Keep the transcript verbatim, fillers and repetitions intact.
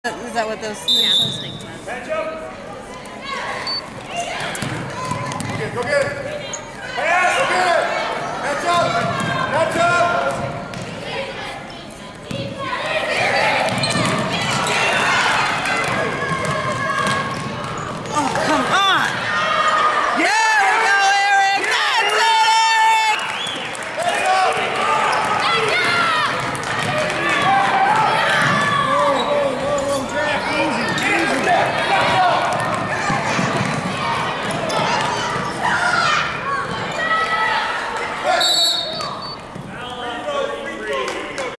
Is that what those? Yeah, those things. Match up. Okay, go get it. Pass, go get it. Match up. Match up.